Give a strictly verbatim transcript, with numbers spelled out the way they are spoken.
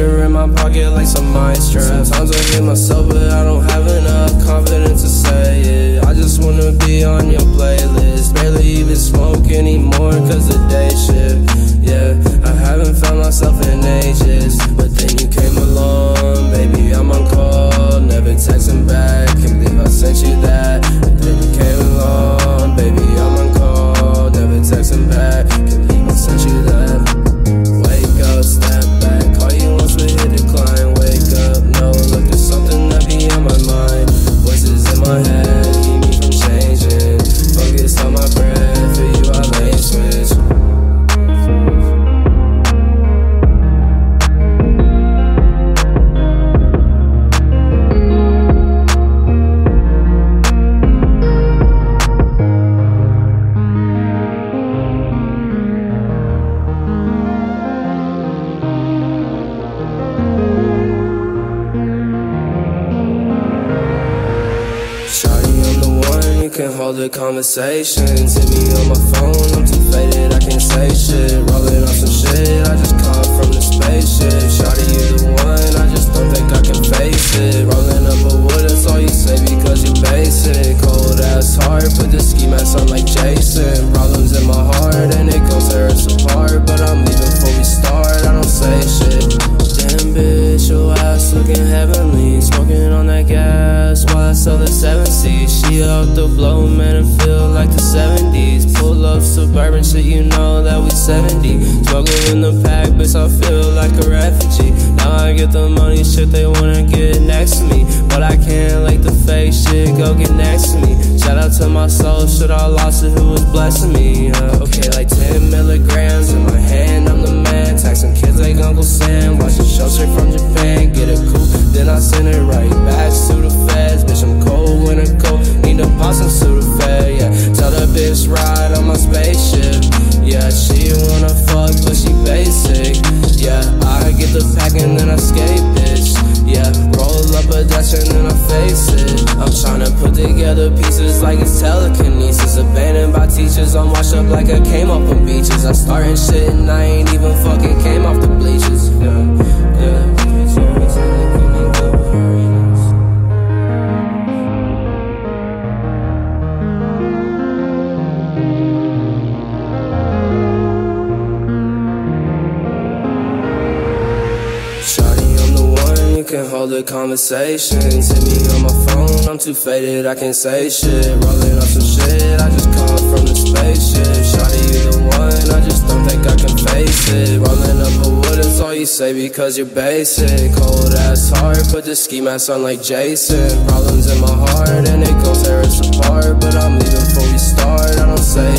liquor in my pocket like some ice traps. Sometimes I hate myself, but I don't have enough confidence to say it. I just wanna be on your playlist. Barely even smoke anymore cause the day shift. Yeah, I haven't found myself in ages. But then you came along, baby, I'm on call. Never texting back, can't believe I sent you that. But then you came along, baby, I'm on call. Never texting back, can't believe I sent you that. Wake up, step back, call you once we hit decline. Wake up, no, look, there's something that be on my mind. Voices in my head, keep me from changing. Focus on my breath, for you I lane switch. Can't hold the conversations. Hit me on my phone, I'm too faded, I can't say shit. Rolling off some shit, I just come from the spaceship. Shawty, you the one, I just don't think I can face it. Rolling up a wood, that's all you say because you're basic. Cold ass heart, put the ski mask on like Jason. Problems in my heart, and it goes tear us apart. But I'm leaving before we start, I don't say shit. Damn bitch, your ass looking heavenly. Smoking on that gas while I sell the seven seats. She out the blow, man, it feel like the seventies. Pull up suburban shit, you know that we seventy. Smoking in the pack, bitch, I feel like a refugee. Now I get the money, shit, they wanna get next to me. But I can't like the fake shit, go get next to me. Shout out to my soul, shit, I lost it, who was blessing me. uh, Okay, like ten milligrams in my hand, I'm the man. Taxing kids like Uncle Sam, watching shows straight from Japan. Get it cool, then I send it right back to the feds. Bitch, I'm cold when it cold, need to pop some Sudafed, yeah. Tell the bitch ride on my spaceship. Yeah, she wanna fuck, but she basic. Yeah, I get the pack and then I skate, bitch. Yeah, roll up a dash and then I face it. I'm tryna put together pieces like it's telekinesis. Abandoned by teachers, I'm washed up like I came off on beaches. I'm starting shit and I ain't even fucking came off the bleachers. Yeah, yeah. Can't hold the conversations. Hit me on my phone, I'm too faded, I can't say shit. Rolling up some shit, I just come from the spaceship. Shawty, you the one, I just don't think I can face it. Rolling up a wood, that's all you say because you're basic. Cold ass heart, put the ski mask on like Jason. Problems in my heart, and it goes tear us apart. But I'm leaving before we start, I don't say